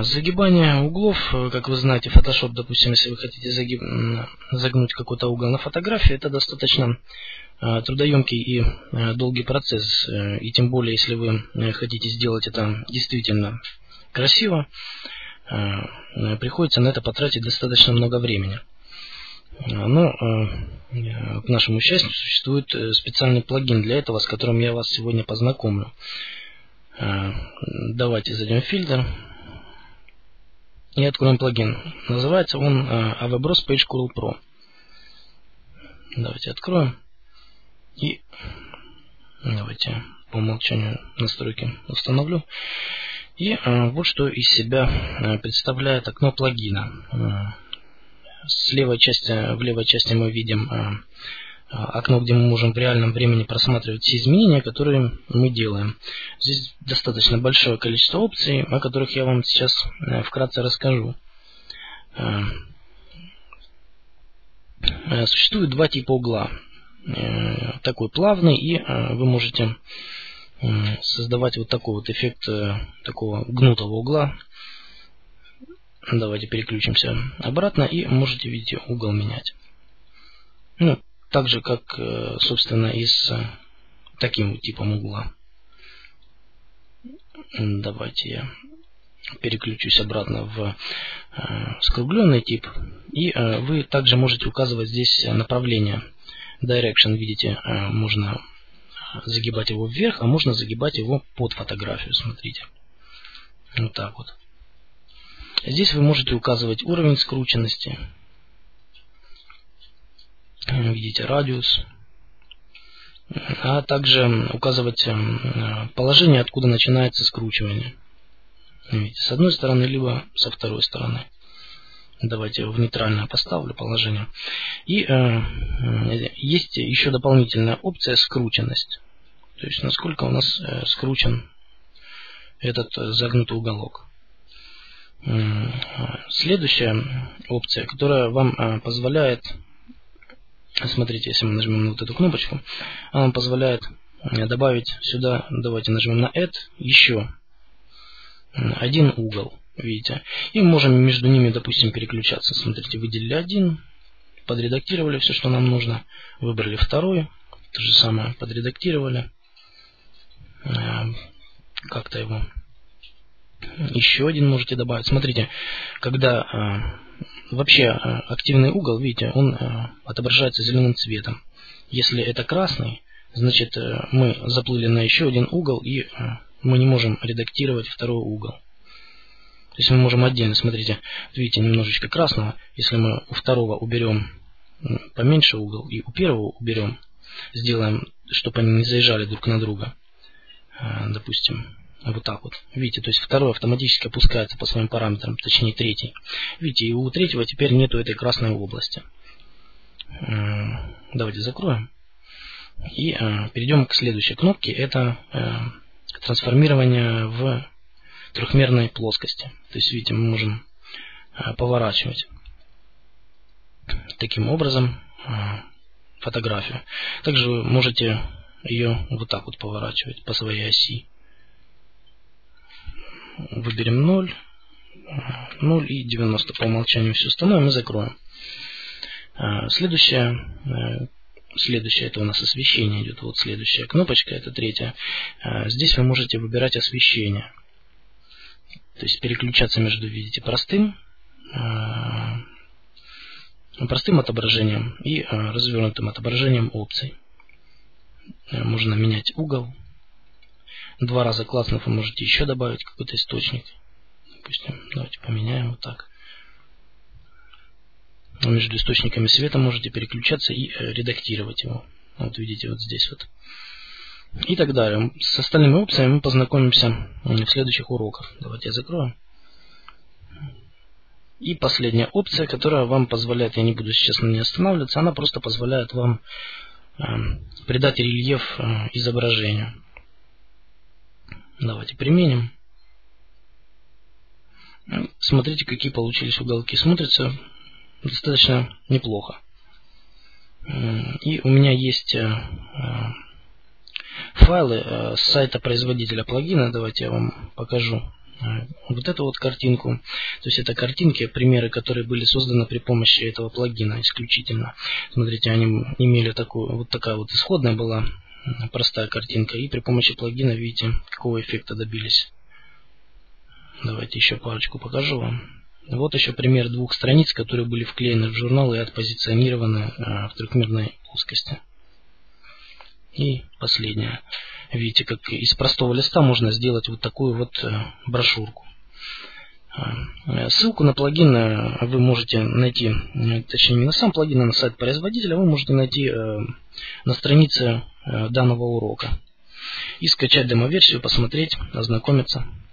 Загибание углов, как вы знаете, Photoshop, допустим, если вы хотите загнуть какой-то угол на фотографии, это достаточно трудоемкий и долгий процесс. И тем более, если вы хотите сделать это действительно красиво, приходится на это потратить достаточно много времени. Но, к нашему счастью, существует специальный плагин для этого, с которым я вас сегодня познакомлю. Давайте зайдем в фильтр и откроем плагин. Называется он Avebros Page Curl Pro. Давайте откроем. И давайте по умолчанию настройки установлю. И вот что из себя представляет окно плагина. В левой части мы видим окно, где мы можем в реальном времени просматривать все изменения, которые мы делаем. Здесь достаточно большое количество опций, о которых я вам сейчас вкратце расскажу. Существует два типа угла. Такой плавный, и вы можете создавать вот такой вот эффект такого гнутого угла. Давайте переключимся обратно и можете, видите, угол менять. Ну, так же, как, собственно, и с таким типом угла. Давайте я переключусь обратно в скругленный тип. И вы также можете указывать здесь направление. Direction, видите, можно загибать его вверх, а можно загибать его под фотографию. Смотрите. Вот так вот. Здесь вы можете указывать уровень скрученности. Видите, радиус. А также указывать положение, откуда начинается скручивание. Видите, с одной стороны, либо со второй стороны. Давайте в нейтральное поставлю положение. И есть еще дополнительная опция скрученность. То есть насколько у нас скручен этот загнутый уголок. Следующая опция, которая вам позволяет, смотрите, если мы нажмем на вот эту кнопочку, она нам позволяет добавить сюда, давайте нажмем на Add, еще один угол. Видите? И мы можем между ними, допустим, переключаться. Смотрите, выделили один, подредактировали все, что нам нужно. Выбрали второй, то же самое, подредактировали. Как-то его еще один можете добавить. Смотрите, когда вообще активный угол, видите, он отображается зеленым цветом. Если это красный, значит мы заплыли на еще один угол, и мы не можем редактировать второй угол. То есть мы можем отдельно, смотрите, видите, немножечко красного. Если мы у второго уберем поменьше угол и у первого уберем, сделаем, чтобы они не заезжали друг на друга, допустим, вот так вот. Видите, то есть второй автоматически опускается по своим параметрам, точнее третий. Видите, и у третьего теперь нету этой красной области. Давайте закроем. И перейдем к следующей кнопке. Это трансформирование в трехмерной плоскости. То есть, видите, мы можем поворачивать таким образом фотографию. Также вы можете ее вот так вот поворачивать по своей оси. Выберем 0, 0 и 90 по умолчанию все установим и закроем. Следующее это у нас освещение идет. Вот следующая кнопочка, это третья. Здесь вы можете выбирать освещение. То есть переключаться между, видите, простым отображением и развернутым отображением опций. Можно менять угол. Два раза класснув, вы можете еще добавить какой-то источник. Допустим, давайте поменяем вот так. Между источниками света можете переключаться и редактировать его. Вот видите, вот здесь вот. И так далее. С остальными опциями мы познакомимся в следующих уроках. Давайте я закрою. И последняя опция, которая вам позволяет, я не буду сейчас на ней останавливаться, она просто позволяет вам придать рельеф изображению. Давайте применим. Смотрите, какие получились уголки. Смотрится достаточно неплохо. И у меня есть файлы с сайта производителя плагина. Давайте я вам покажу вот эту вот картинку. То есть это картинки, примеры, которые были созданы при помощи этого плагина исключительно. Смотрите, они имели вот такая вот исходная была простая картинка. И при помощи плагина, видите, какого эффекта добились. Давайте еще парочку покажу вам. Вот еще пример 2 страниц, которые были вклеены в журнал и отпозиционированы в трехмерной плоскости. И последняя. Видите, как из простого листа можно сделать вот такую вот брошюрку. Ссылку на плагин вы можете найти, точнее не на сам плагин, а на сайт производителя, вы можете найти на странице данного урока. И скачать демо-версию, посмотреть, ознакомиться.